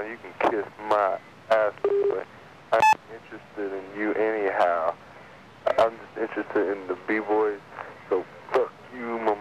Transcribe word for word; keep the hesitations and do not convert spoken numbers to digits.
you can kiss my ass, but I'm interested in you anyhow. I'm just interested in the B-boys, so fuck you, my